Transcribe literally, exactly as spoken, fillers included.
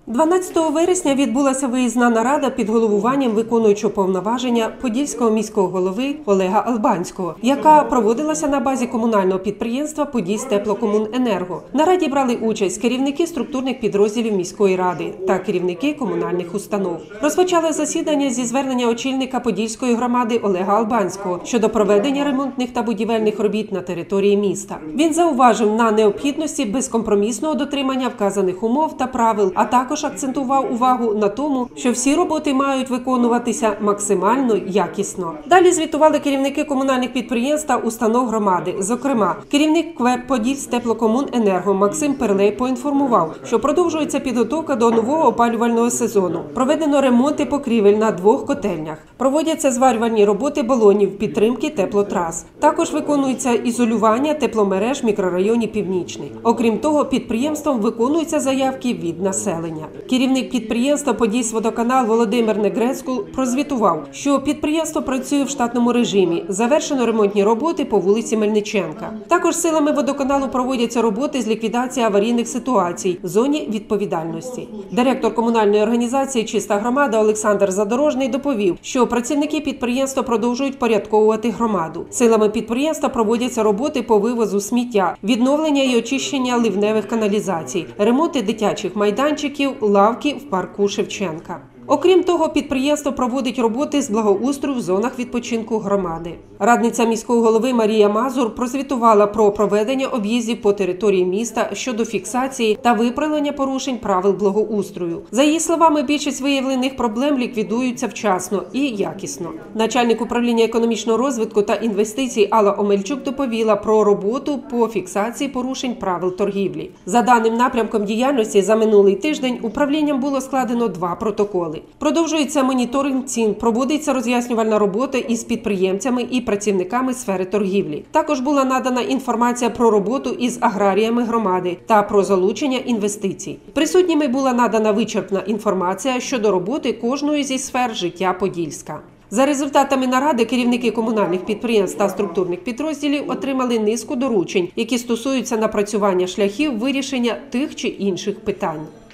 дванадцятого вересня відбулася виїзна нарада під головуванням виконуючого повноваження Подільського міського голови Олега Албанського, яка проводилася на базі комунального підприємства «Подільстеплокомуненерго». В нараді брали участь керівники структурних підрозділів міської ради та керівники комунальних установ. Розпочали засідання зі звернення очільника Подільської громади Олега Албанського щодо проведення ремонтних та будівельних робіт на території міста. Він зауважив на необхідності безкомпромісного дотримання вказаних умов та правил, а також акцентував увагу на тому, що всі роботи мають виконуватися максимально якісно. Далі звітували керівники комунальних підприємств та установ громади. Зокрема, керівник КВЕП «Подільстеплокомуненерго» Максим Перлей поінформував, що продовжується підготовка до нового опалювального сезону. Проведено ремонти покрівель на двох котельнях. Проводяться зварювальні роботи балонів підтримки теплотрас. Також виконується ізолювання тепломереж в мікрорайоні Північний. Окрім того, підприємством виконуються заявки від населення. Керівник підприємства «Подільськводоканал» Володимир Негрецькул прозвітував, що підприємство працює в штатному режимі. Завершено ремонтні роботи по вулиці Мельниченка. Також силами водоканалу проводяться роботи з ліквідації аварійних ситуацій в зоні відповідальності. Директор комунальної організації «Чиста громада» Олександр Задорожний доповів, що працівники підприємства продовжують порядковувати громаду. Силами підприємства проводяться роботи по вивозу сміття, відновлення і очищення ливневих каналізацій, ремонти дитячих майданчиків, лавки в парку Шевченка. Окрім того, підприємство проводить роботи з благоустрою в зонах відпочинку громади. Радниця міського голови Марія Мазур прозвітувала про проведення об'їздів по території міста щодо фіксації та виправлення порушень правил благоустрою. За її словами, більшість виявлених проблем ліквідуються вчасно і якісно. Начальник управління економічного розвитку та інвестицій Алла Омельчук доповіла про роботу по фіксації порушень правил торгівлі. За даним напрямком діяльності, за минулий тиждень управлінням було складено два протоколи. Продовжується моніторинг цін, проводиться роз'яснювальна робота із підприємцями і працівниками сфери торгівлі. Також була надана інформація про роботу із аграріями громади та про залучення інвестицій. Присутніми була надана вичерпна інформація щодо роботи кожної зі сфер життя Подільська. За результатами наради керівники комунальних підприємств та структурних підрозділів отримали низку доручень, які стосуються напрацювання шляхів вирішення тих чи інших питань.